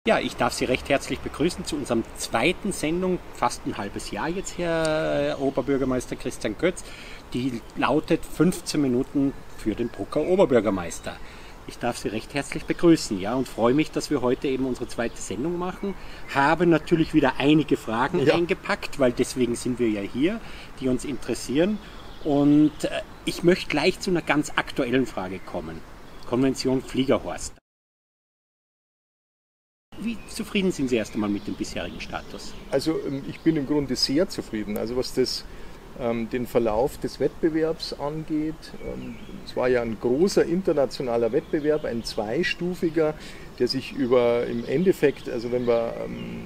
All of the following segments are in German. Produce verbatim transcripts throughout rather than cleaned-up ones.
Ja, ich darf Sie recht herzlich begrüßen zu unserem zweiten Sendung, fast ein halbes Jahr jetzt, Herr Oberbürgermeister Christian Götz. Die lautet fünfzehn Minuten für den Brucker Oberbürgermeister. Ich darf Sie recht herzlich begrüßen, ja, und freue mich, dass wir heute eben unsere zweite Sendung machen. Habe natürlich wieder einige Fragen ja. eingepackt, weil deswegen sind wir ja hier, die uns interessieren. Und ich möchte gleich zu einer ganz aktuellen Frage kommen. Konvention Fliegerhorst. Wie zufrieden sind Sie erst einmal mit dem bisherigen Status? Also ich bin im Grunde sehr zufrieden. Also was das, ähm, den Verlauf des Wettbewerbs angeht, ähm, es war ja ein großer internationaler Wettbewerb, ein zweistufiger, der sich über im Endeffekt, also wenn wir ähm,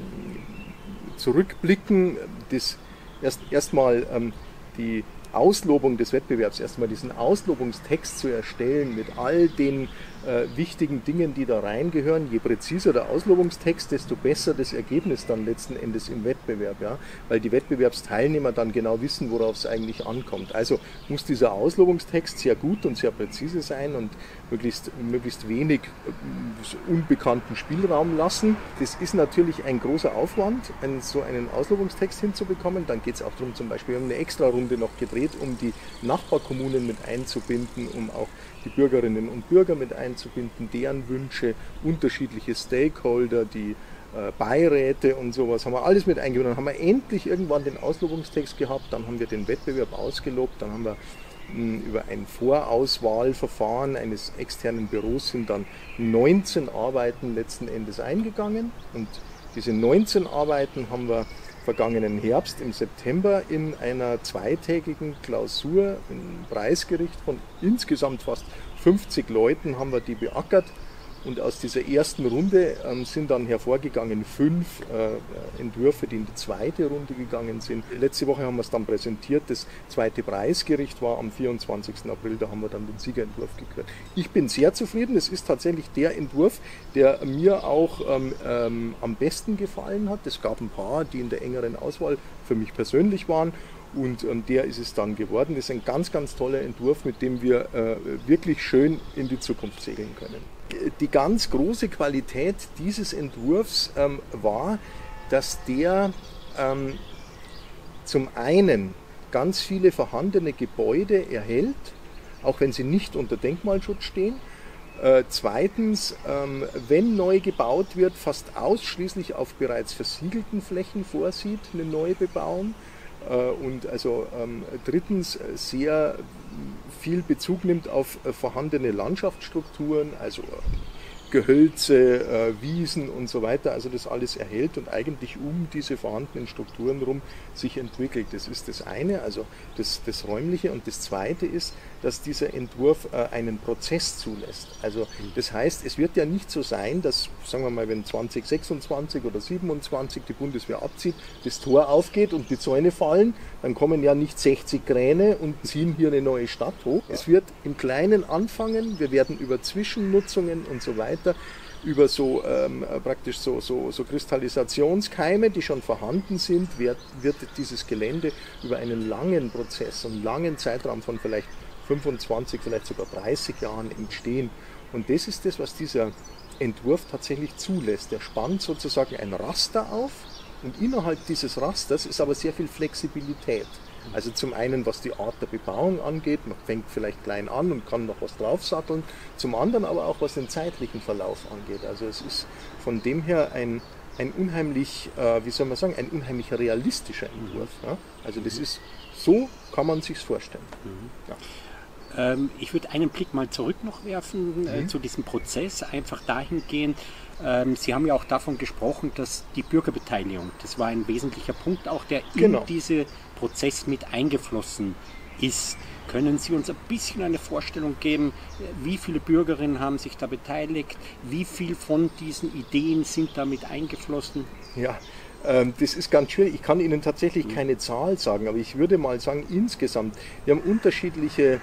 zurückblicken, das erst erstmal ähm, die Auslobung des Wettbewerbs, erstmal diesen Auslobungstext zu erstellen mit all den äh, wichtigen Dingen, die da reingehören. Je präziser der Auslobungstext, desto besser das Ergebnis dann letzten Endes im Wettbewerb, ja? Weil die Wettbewerbsteilnehmer dann genau wissen, worauf es eigentlich ankommt. Also muss dieser Auslobungstext sehr gut und sehr präzise sein und möglichst, möglichst wenig äh, unbekannten Spielraum lassen. Das ist natürlich ein großer Aufwand, einen, so einen Auslobungstext hinzubekommen. Dann geht es auch darum, zum Beispiel, wir haben eine Extra-Runde noch gedreht, um die Nachbarkommunen mit einzubinden, um auch die Bürgerinnen und Bürger mit einzubinden, deren Wünsche, unterschiedliche Stakeholder, die äh, Beiräte und sowas, haben wir alles mit eingebunden. Dann haben wir endlich irgendwann den Auslobungstext gehabt, dann haben wir den Wettbewerb ausgelobt, dann haben wir mh, über ein Vorauswahlverfahren eines externen Büros sind dann neunzehn Arbeiten letzten Endes eingegangen und diese neunzehn Arbeiten haben wir vergangenen Herbst im September in einer zweitägigen Klausur im Preisgericht von insgesamt fast fünfzig Leuten haben wir die beackert und aus dieser ersten Runde ähm, sind dann hervorgegangen fünf äh, Entwürfe, die in die zweite Runde gegangen sind. Letzte Woche haben wir es dann präsentiert, das zweite Preisgericht war am vierundzwanzigsten April, da haben wir dann den Siegerentwurf gekürt. Ich bin sehr zufrieden, es ist tatsächlich der Entwurf, der mir auch ähm, ähm, am besten gefallen hat. Es gab ein paar, die in der engeren Auswahl für mich persönlich waren. Und ähm, der ist es dann geworden. Das ist ein ganz, ganz toller Entwurf, mit dem wir äh, wirklich schön in die Zukunft segeln können. Die ganz große Qualität dieses Entwurfs ähm, war, dass der ähm, zum einen ganz viele vorhandene Gebäude erhält, auch wenn sie nicht unter Denkmalschutz stehen. Äh, zweitens, ähm, wenn neu gebaut wird, fast ausschließlich auf bereits versiegelten Flächen vorsieht, eine neue Bebauung. Und also ähm, drittens sehr viel Bezug nimmt auf äh, vorhandene Landschaftsstrukturen, also äh, Gehölze, äh, Wiesen und so weiter, also das alles erhält und eigentlich um diese vorhandenen Strukturen rum sich entwickelt. Das ist das eine, also das, das Räumliche, und das zweite ist, dass dieser Entwurf äh, einen Prozess zulässt. Also das heißt, es wird ja nicht so sein, dass, sagen wir mal, wenn zwanzig sechsundzwanzig oder siebenundzwanzig die Bundeswehr abzieht, das Tor aufgeht und die Zäune fallen, dann kommen ja nicht sechzig Kräne und ziehen hier eine neue Stadt hoch. Es wird im Kleinen anfangen, wir werden über Zwischennutzungen und so weiter, über so ähm, praktisch so, so, so Kristallisationskeime, die schon vorhanden sind, wird, wird dieses Gelände über einen langen Prozess, einen langen Zeitraum von vielleicht fünfundzwanzig, vielleicht sogar dreißig Jahren entstehen. Und das ist das, was dieser Entwurf tatsächlich zulässt. Er spannt sozusagen ein Raster auf und innerhalb dieses Rasters ist aber sehr viel Flexibilität. Also zum einen, was die Art der Bebauung angeht, man fängt vielleicht klein an und kann noch was draufsatteln, zum anderen aber auch, was den zeitlichen Verlauf angeht. Also es ist von dem her ein, ein unheimlich, äh, wie soll man sagen, ein unheimlich realistischer Entwurf. Ja? Also das ist, so kann man sich's vorstellen. Ja. Ich würde einen Blick mal zurück noch werfen äh, mhm. zu diesem Prozess, einfach dahingehend. Ähm, Sie haben ja auch davon gesprochen, dass die Bürgerbeteiligung, das war ein wesentlicher Punkt auch, der genau. in diesen Prozess mit eingeflossen ist. Können Sie uns ein bisschen eine Vorstellung geben, wie viele Bürgerinnen haben sich da beteiligt, wie viel von diesen Ideen sind da mit eingeflossen? Ja, ähm, das ist ganz schwierig. Ich kann Ihnen tatsächlich keine Zahl sagen, aber ich würde mal sagen, insgesamt, wir haben unterschiedliche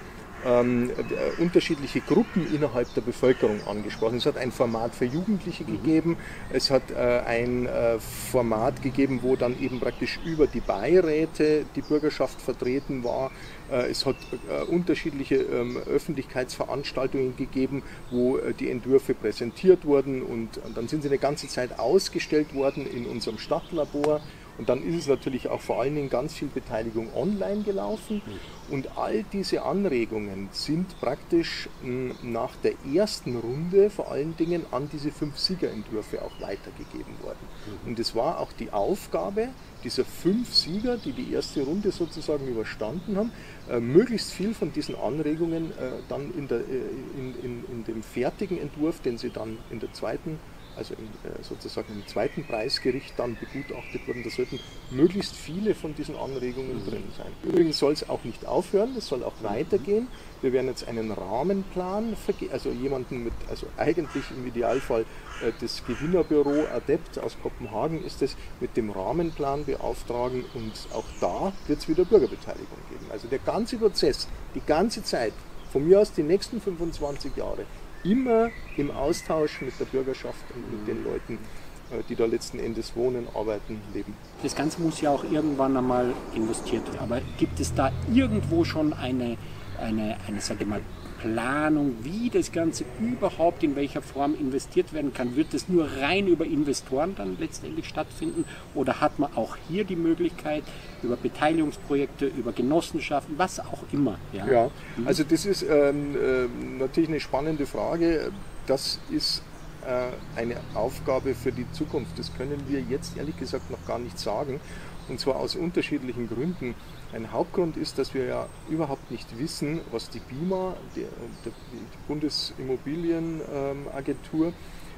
ähm, äh, unterschiedliche Gruppen innerhalb der Bevölkerung angesprochen. Es hat ein Format für Jugendliche mhm. gegeben, es hat äh, ein äh, Format gegeben, wo dann eben praktisch über die Beiräte die Bürgerschaft vertreten war. Äh, es hat äh, unterschiedliche ähm, Öffentlichkeitsveranstaltungen gegeben, wo äh, die Entwürfe präsentiert wurden und, und dann sind sie eine ganze Zeit ausgestellt worden in unserem Stadtlabor. Und dann ist es natürlich auch vor allen Dingen ganz viel Beteiligung online gelaufen. Und all diese Anregungen sind praktisch mh, nach der ersten Runde vor allen Dingen an diese fünf Siegerentwürfe auch weitergegeben worden. Mhm. Und es war auch die Aufgabe dieser fünf Sieger, die die erste Runde sozusagen überstanden haben, äh, möglichst viel von diesen Anregungen äh, dann in, der, äh, in, in, in dem fertigen Entwurf, den sie dann in der zweiten also im, sozusagen im zweiten Preisgericht dann begutachtet wurden, da sollten möglichst viele von diesen Anregungen drin sein. Übrigens soll es auch nicht aufhören, es soll auch weitergehen. Wir werden jetzt einen Rahmenplan, also jemanden mit, also eigentlich im Idealfall das Gewinnerbüro Adept aus Kopenhagen ist es, mit dem Rahmenplan beauftragen und auch da wird es wieder Bürgerbeteiligung geben. Also der ganze Prozess, die ganze Zeit, von mir aus die nächsten fünfundzwanzig Jahre, immer im Austausch mit der Bürgerschaft und mit den Leuten, die da letzten Endes wohnen, arbeiten, leben. Das Ganze muss ja auch irgendwann einmal investiert werden. Aber gibt es da irgendwo schon eine, eine, eine sage ich mal, Planung, wie das Ganze überhaupt in welcher Form investiert werden kann? Wird das nur rein über Investoren dann letztendlich stattfinden? Oder hat man auch hier die Möglichkeit, über Beteiligungsprojekte, über Genossenschaften, was auch immer? Ja, ja also das ist ähm, äh, natürlich eine spannende Frage. Das ist äh, eine Aufgabe für die Zukunft. Das können wir jetzt ehrlich gesagt noch gar nicht sagen. Und zwar aus unterschiedlichen Gründen. Ein Hauptgrund ist, dass wir ja überhaupt nicht wissen, was die B I M A, die, die Bundesimmobilienagentur,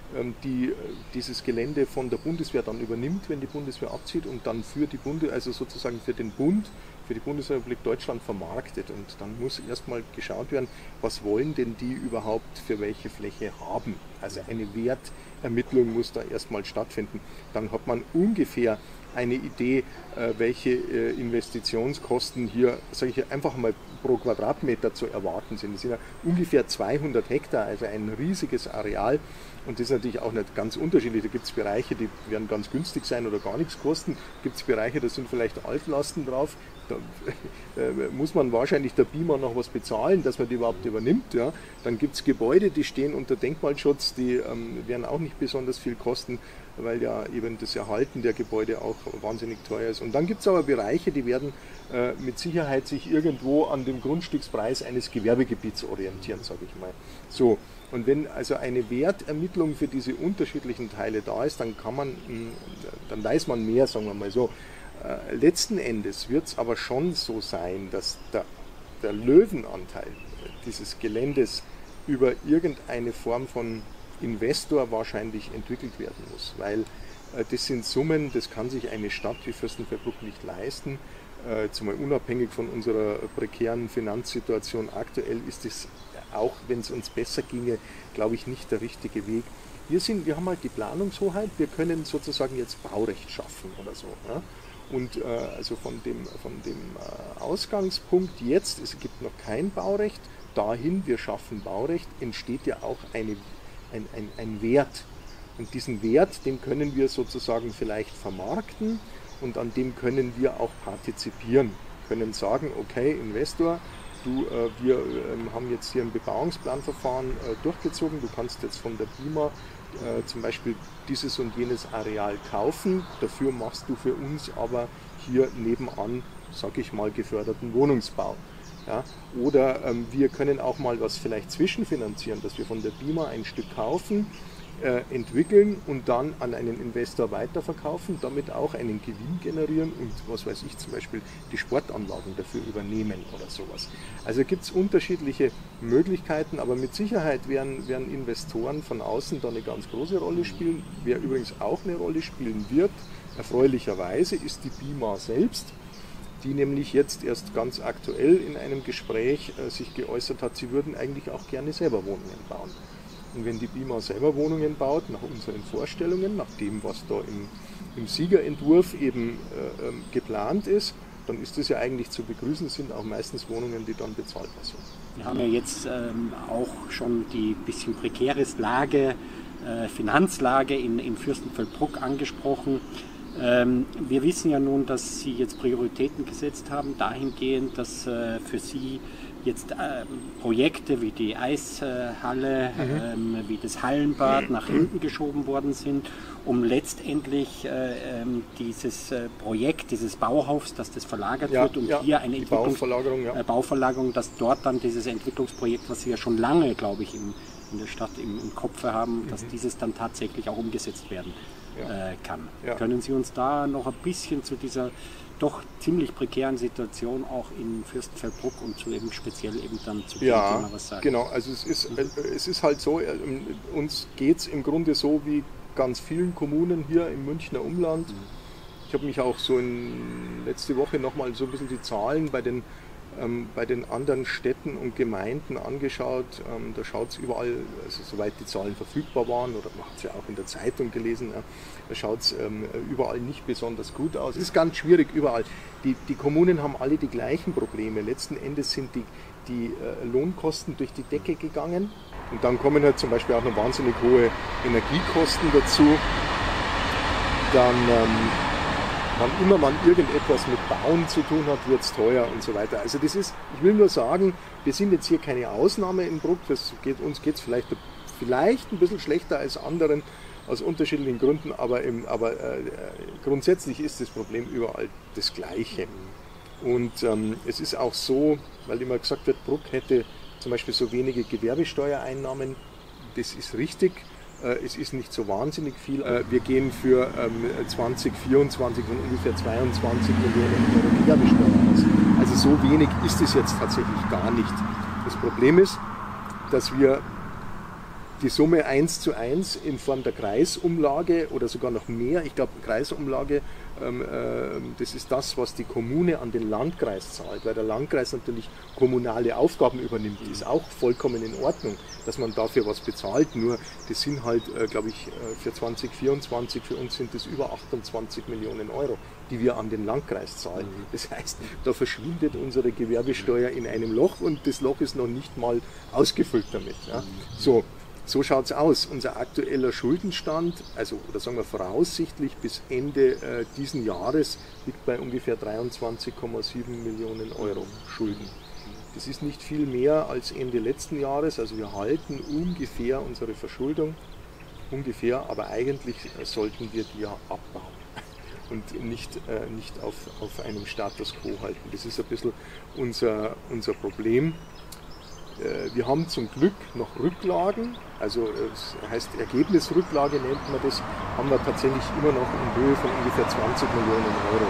die dieses Gelände von der Bundeswehr dann übernimmt, wenn die Bundeswehr abzieht und dann für die Bunde, also sozusagen für den Bund, für die Bundesrepublik Deutschland vermarktet. Und dann muss erstmal geschaut werden, was wollen denn die überhaupt für welche Fläche haben. Also eine Wertermittlung muss da erstmal stattfinden. Dann hat man ungefähr eine Idee, welche Investitionskosten hier, sage ich einfach mal, pro Quadratmeter zu erwarten sind. Das sind ja ungefähr zweihundert Hektar, also ein riesiges Areal. Und das ist natürlich auch nicht ganz unterschiedlich. Da gibt es Bereiche, die werden ganz günstig sein oder gar nichts kosten. Gibt es Bereiche, da sind vielleicht Altlasten drauf. Da äh, muss man wahrscheinlich der B I M A noch was bezahlen, dass man die überhaupt übernimmt. Ja. Dann gibt es Gebäude, die stehen unter Denkmalschutz, die ähm, werden auch nicht besonders viel kosten, weil ja eben das Erhalten der Gebäude auch wahnsinnig teuer ist. Und dann gibt es aber Bereiche, die werden äh, mit Sicherheit sich irgendwo an dem Grundstückspreis eines Gewerbegebiets orientieren, sage ich mal. So. Und wenn also eine Wertermittlung für diese unterschiedlichen Teile da ist, dann kann man, dann weiß man mehr, sagen wir mal so. Äh, letzten Endes wird es aber schon so sein, dass der, der Löwenanteil dieses Geländes über irgendeine Form von Investor wahrscheinlich entwickelt werden muss, weil äh, das sind Summen, das kann sich eine Stadt wie Fürstenfeldbruck nicht leisten. Äh, jetzt mal unabhängig von unserer prekären Finanzsituation aktuell ist es, auch wenn es uns besser ginge, glaube ich, nicht der richtige Weg. Wir, sind, wir haben halt die Planungshoheit, wir können sozusagen jetzt Baurecht schaffen oder so. Ja? Und äh, also von dem, von dem äh, Ausgangspunkt jetzt, es gibt noch kein Baurecht, dahin, wir schaffen Baurecht, entsteht ja auch eine, ein, ein, ein Wert. Und diesen Wert, den können wir sozusagen vielleicht vermarkten und an dem können wir auch partizipieren. Können sagen, okay, Investor, du, äh, wir äh, haben jetzt hier ein Bebauungsplanverfahren äh, durchgezogen, du kannst jetzt von der B I M A äh, zum Beispiel dieses und jenes Areal kaufen, dafür machst du für uns aber hier nebenan, sag ich mal, geförderten Wohnungsbau. Ja? Oder ähm, wir können auch mal was vielleicht zwischenfinanzieren, dass wir von der B I M A ein Stück kaufen, äh, entwickeln und dann an einen Investor weiterverkaufen, damit auch einen Gewinn generieren und was weiß ich, zum Beispiel die Sportanlagen dafür übernehmen oder sowas. Also gibt es unterschiedliche Möglichkeiten, aber mit Sicherheit werden, werden Investoren von außen da eine ganz große Rolle spielen. Wer übrigens auch eine Rolle spielen wird, erfreulicherweise, ist die B I M A selbst, die nämlich jetzt erst ganz aktuell in einem Gespräch äh, sich geäußert hat, sie würden eigentlich auch gerne selber Wohnungen bauen. Und wenn die B I M A selber Wohnungen baut, nach unseren Vorstellungen, nach dem, was da im, im Siegerentwurf eben äh, geplant ist, dann ist das ja eigentlich zu begrüßen, sind auch meistens Wohnungen, die dann bezahlbar sind. Wir haben ja jetzt ähm, auch schon die bisschen prekäre Lage, äh, Finanzlage in, in Fürstenfeldbruck angesprochen. Ähm, wir wissen ja nun, dass Sie jetzt Prioritäten gesetzt haben, dahingehend, dass äh, für Sie jetzt ähm, Projekte wie die Eishalle, mhm. ähm, wie das Hallenbad nach hinten geschoben worden sind, um letztendlich äh, ähm, dieses äh, Projekt, dieses Bauhofs, dass das verlagert ja, wird und ja, hier eine Entwicklungs- Bauverlagerung, ja. äh, Bauverlagerung, dass dort dann dieses Entwicklungsprojekt, was Sie ja schon lange, glaube ich, im, in der Stadt im, im Kopf haben, mhm. dass dieses dann tatsächlich auch umgesetzt werden ja. äh, kann. Ja. Können Sie uns da noch ein bisschen zu dieser doch ziemlich prekären Situation auch in Fürstenfeldbruck und zu eben speziell eben dann zu dem ja, Thema was sagen? Genau, also es ist, mhm. es ist halt so, uns geht es im Grunde so wie ganz vielen Kommunen hier im Münchner Umland. Mhm. Ich habe mich auch so in letzte Woche nochmal so ein bisschen die Zahlen bei den, ähm, bei den anderen Städten und Gemeinden angeschaut. Ähm, da schaut es überall, also soweit die Zahlen verfügbar waren, oder man hat es ja auch in der Zeitung gelesen, ja, da schaut es ähm, überall nicht besonders gut aus. Es ist ganz schwierig überall. Die, die Kommunen haben alle die gleichen Probleme. Letzten Endes sind die, die äh, Lohnkosten durch die Decke gegangen. Und dann kommen halt zum Beispiel auch noch wahnsinnig hohe Energiekosten dazu. Dann, ähm, wann immer man irgendetwas mit Bauen zu tun hat, wird es teuer und so weiter. Also das ist, ich will nur sagen, wir sind jetzt hier keine Ausnahme in Bruck. Das geht, uns geht es vielleicht, vielleicht ein bisschen schlechter als anderen, aus unterschiedlichen Gründen, aber, im, aber äh, grundsätzlich ist das Problem überall das Gleiche. Und ähm, es ist auch so, weil immer gesagt wird, Bruck hätte zum Beispiel so wenige Gewerbesteuereinnahmen, das ist richtig, äh, es ist nicht so wahnsinnig viel. Äh, wir gehen für ähm, zwanzig vierundzwanzig von ungefähr zweiundzwanzig Millionen Euro Gewerbesteuer aus. Also so wenig ist es jetzt tatsächlich gar nicht. Das Problem ist, dass wir die Summe eins zu eins in Form der Kreisumlage oder sogar noch mehr, ich glaube Kreisumlage, ähm, äh, das ist das, was die Kommune an den Landkreis zahlt, weil der Landkreis natürlich kommunale Aufgaben übernimmt, ist auch vollkommen in Ordnung, dass man dafür was bezahlt, nur das sind halt, äh, glaube ich, für zwanzig vierundzwanzig, für uns sind das über achtundzwanzig Millionen Euro, die wir an den Landkreis zahlen. Das heißt, da verschwindet unsere Gewerbesteuer in einem Loch und das Loch ist noch nicht mal ausgefüllt damit. Ja. So. So schaut es aus. Unser aktueller Schuldenstand, also oder sagen wir voraussichtlich bis Ende äh, diesen Jahres, liegt bei ungefähr dreiundzwanzig Komma sieben Millionen Euro Schulden. Das ist nicht viel mehr als Ende letzten Jahres, also wir halten ungefähr unsere Verschuldung, ungefähr, aber eigentlich äh, sollten wir die ja abbauen und nicht, äh, nicht auf, auf einem Status quo halten. Das ist ein bisschen unser, unser Problem. Wir haben zum Glück noch Rücklagen, also das heißt Ergebnisrücklage nennt man das, haben wir tatsächlich immer noch in Höhe von ungefähr zwanzig Millionen Euro.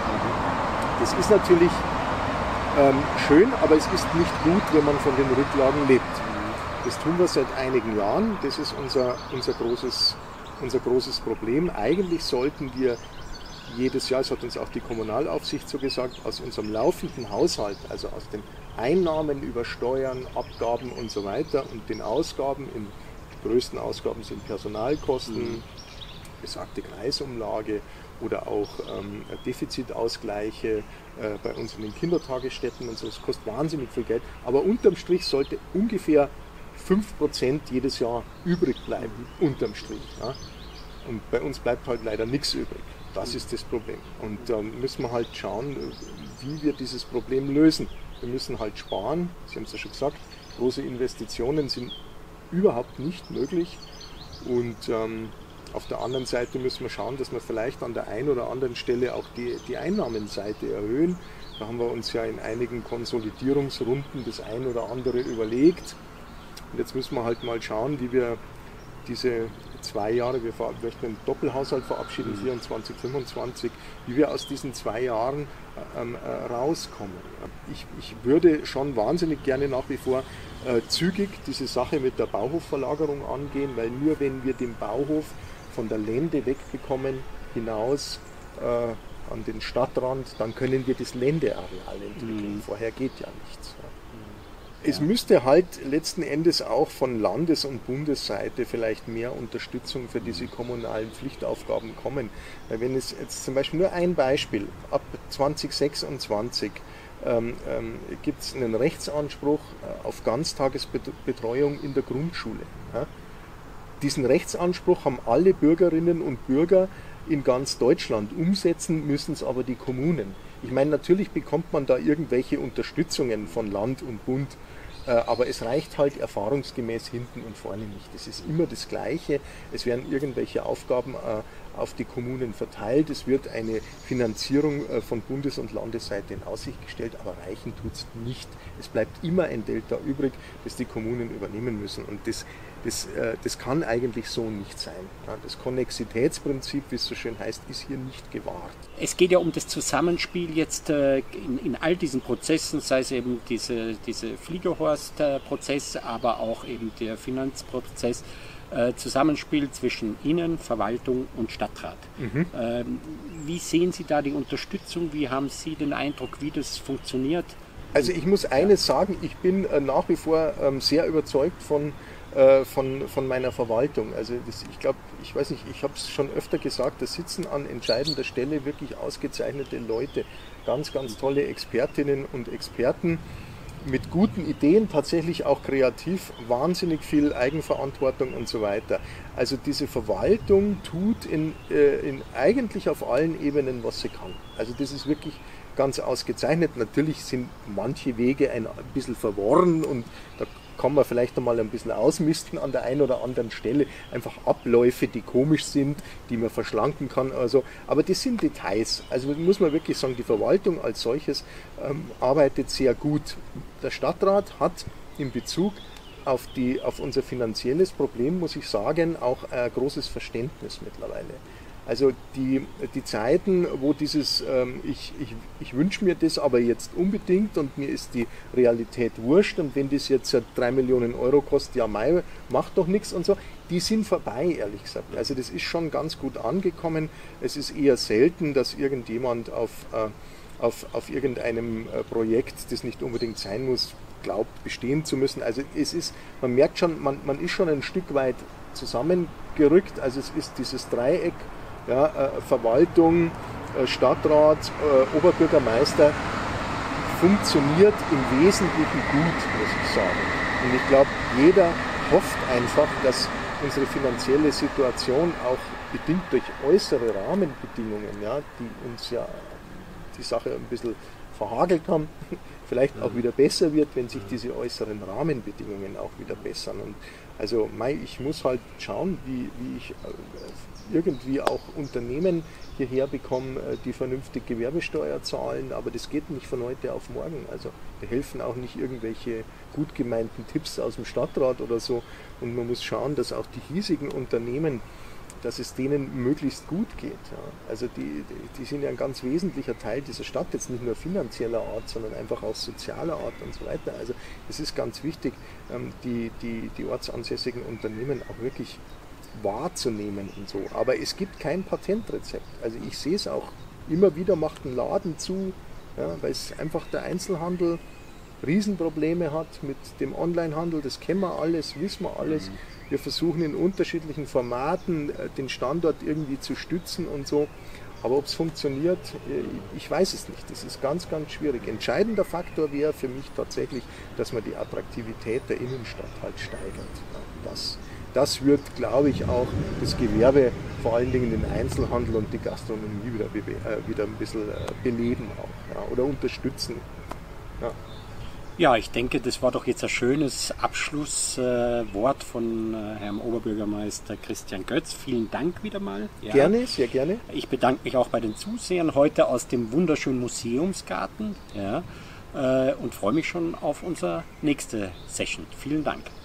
Das ist natürlich ähm, schön, aber es ist nicht gut, wenn man von den Rücklagen lebt. Das tun wir seit einigen Jahren, das ist unser, unser, großes, unser großes Problem. Eigentlich sollten wir jedes Jahr, das hat uns auch die Kommunalaufsicht so gesagt, aus unserem laufenden Haushalt, also aus den Einnahmen über Steuern, Abgaben und so weiter und den Ausgaben, in, die größten Ausgaben sind Personalkosten, mhm. besagte Kreisumlage oder auch ähm, Defizitausgleiche äh, bei uns in den Kindertagesstätten und so, das kostet wahnsinnig viel Geld, aber unterm Strich sollte ungefähr fünf Prozent jedes Jahr übrig bleiben, unterm Strich. Ja? Und bei uns bleibt halt leider nichts übrig. Das ist das Problem. Und da ähm, müssen wir halt schauen, wie wir dieses Problem lösen. Wir müssen halt sparen, Sie haben es ja schon gesagt, große Investitionen sind überhaupt nicht möglich. Und ähm, auf der anderen Seite müssen wir schauen, dass wir vielleicht an der einen oder anderen Stelle auch die, die Einnahmenseite erhöhen. Da haben wir uns ja in einigen Konsolidierungsrunden das ein oder andere überlegt. Und jetzt müssen wir halt mal schauen, wie wir diese zwei Jahre, wir möchten einen Doppelhaushalt verabschieden, vierundzwanzig, fünfundzwanzig, wie wir aus diesen zwei Jahren ähm, äh, rauskommen. Ich, ich würde schon wahnsinnig gerne nach wie vor äh, zügig diese Sache mit der Bauhofverlagerung angehen, weil nur wenn wir den Bauhof von der Lände wegbekommen, hinaus äh, an den Stadtrand, dann können wir das Ländeareal entwickeln. Mhm. Vorher geht ja nichts. Ja. Es Ja. müsste halt letzten Endes auch von Landes- und Bundesseite vielleicht mehr Unterstützung für diese kommunalen Pflichtaufgaben kommen. Weil wenn es jetzt zum Beispiel nur ein Beispiel, ab zwanzig sechsundzwanzig ähm, ähm, gibt es einen Rechtsanspruch äh, auf Ganztagesbetreuung in der Grundschule. Ja? Diesen Rechtsanspruch haben alle Bürgerinnen und Bürger in ganz Deutschland. Umsetzen müssen es aber die Kommunen. Ich meine, natürlich bekommt man da irgendwelche Unterstützungen von Land und Bund, äh, aber es reicht halt erfahrungsgemäß hinten und vorne nicht. Es ist immer das Gleiche. Es werden irgendwelche Aufgaben äh, auf die Kommunen verteilt. Es wird eine Finanzierung äh, von Bundes- und Landesseite in Aussicht gestellt, aber reichen tut es nicht. Es bleibt immer ein Delta übrig, das die Kommunen übernehmen müssen. Und das Das, äh, das kann eigentlich so nicht sein. Ja, das Konnexitätsprinzip, wie es so schön heißt, ist hier nicht gewahrt. Es geht ja um das Zusammenspiel jetzt äh, in, in all diesen Prozessen, sei es eben diese, diese Fliegerhorst-Prozess, aber auch eben der Finanzprozess, äh, Zusammenspiel zwischen Ihnen, Verwaltung und Stadtrat. Mhm. Ähm, wie sehen Sie da die Unterstützung? Wie haben Sie den Eindruck, wie das funktioniert? Also ich muss eines sagen, ich bin äh, nach wie vor ähm, sehr überzeugt von Von, von meiner Verwaltung. Also das, ich glaube, ich weiß nicht, ich habe es schon öfter gesagt, da sitzen an entscheidender Stelle wirklich ausgezeichnete Leute, ganz, ganz tolle Expertinnen und Experten mit guten Ideen, tatsächlich auch kreativ, wahnsinnig viel Eigenverantwortung und so weiter. Also diese Verwaltung tut in, äh, in eigentlich auf allen Ebenen, was sie kann. Also das ist wirklich ganz ausgezeichnet. Natürlich sind manche Wege ein bisschen verworren und da kann man vielleicht einmal ein bisschen ausmisten an der einen oder anderen Stelle. Einfach Abläufe, die komisch sind, die man verschlanken kann. Also, aber das sind Details. Also muss man wirklich sagen, die Verwaltung als solches ähm, arbeitet sehr gut. Der Stadtrat hat in Bezug auf, die, auf unser finanzielles Problem, muss ich sagen, auch ein großes Verständnis mittlerweile. Also die, die Zeiten, wo dieses, ähm, ich, ich, ich wünsche mir das aber jetzt unbedingt und mir ist die Realität wurscht und wenn das jetzt drei Millionen Euro kostet, ja mei, macht doch nichts und so, die sind vorbei, ehrlich gesagt. Also das ist schon ganz gut angekommen. Es ist eher selten, dass irgendjemand auf, äh, auf, auf irgendeinem äh, Projekt, das nicht unbedingt sein muss, glaubt, bestehen zu müssen. Also es ist, man merkt schon, man, man ist schon ein Stück weit zusammengerückt. Also es ist dieses Dreieck, ja, äh, Verwaltung, äh, Stadtrat, äh, Oberbürgermeister funktioniert im Wesentlichen gut, muss ich sagen. Und ich glaube, jeder hofft einfach, dass unsere finanzielle Situation auch bedingt durch äußere Rahmenbedingungen, ja, die uns ja die Sache ein bisschen verhagelt haben, vielleicht auch wieder besser wird, wenn sich diese äußeren Rahmenbedingungen auch wieder bessern. Und also mei, ich muss halt schauen, wie, wie ich irgendwie auch Unternehmen hierher bekomme, die vernünftig Gewerbesteuer zahlen, aber das geht nicht von heute auf morgen. Also da helfen auch nicht irgendwelche gut gemeinten Tipps aus dem Stadtrat oder so. Und man muss schauen, dass auch die hiesigen Unternehmen, dass es denen möglichst gut geht. Ja. Also die, die sind ja ein ganz wesentlicher Teil dieser Stadt, jetzt nicht nur finanzieller Art, sondern einfach auch sozialer Art und so weiter. Also es ist ganz wichtig, die, die, die ortsansässigen Unternehmen auch wirklich wahrzunehmen und so. Aber es gibt kein Patentrezept. Also ich sehe es auch, immer wieder macht ein Laden zu, ja, weil es einfach der Einzelhandel Riesenprobleme hat mit dem Onlinehandel, das kennen wir alles, wissen wir alles. Wir versuchen in unterschiedlichen Formaten den Standort irgendwie zu stützen und so. Aber ob es funktioniert, ich weiß es nicht. Das ist ganz, ganz schwierig. Entscheidender Faktor wäre für mich tatsächlich, dass man die Attraktivität der Innenstadt halt steigert. Das, das wird, glaube ich, auch das Gewerbe, vor allen Dingen den Einzelhandel und die Gastronomie wieder, wieder ein bisschen beleben auch, ja, oder unterstützen. Ja. Ja, ich denke, das war doch jetzt ein schönes Abschlusswort äh, von äh, Herrn Oberbürgermeister Christian Götz. Vielen Dank wieder mal. Ja. Gerne, sehr gerne. Ich bedanke mich auch bei den Zusehern heute aus dem wunderschönen Museumsgarten, ja, äh, und freue mich schon auf unsere nächste Session. Vielen Dank.